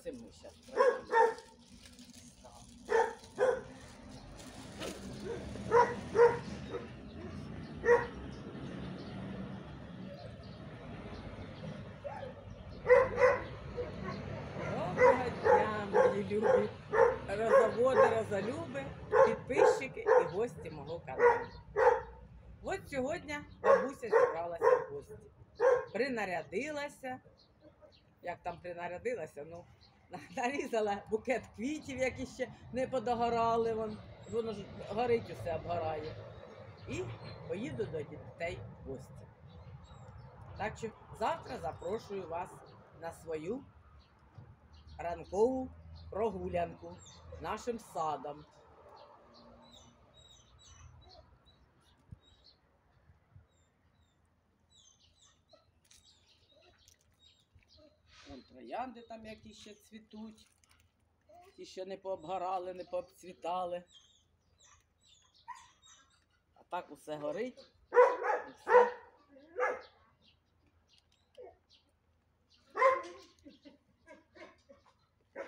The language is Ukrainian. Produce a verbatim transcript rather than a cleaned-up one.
Оце ми зараз пройдемо. Доброго дня, мої любі розоводи, розолюби, підписчики і гості мого каналу. От сьогодні бабуся зібралася в гості. Принарядилася. Як там принарядилася? Ну, нарізала букет квітів, які ще не подогорали. Вон, воно ж горить усе, обгорає. І поїду до дітей в гості. Так що завтра запрошую вас на свою ранкову прогулянку нашим садом. Вон троянди там, які ще цвітуть, ті, що не пообгорали, не пообцвітали. А так усе горить і все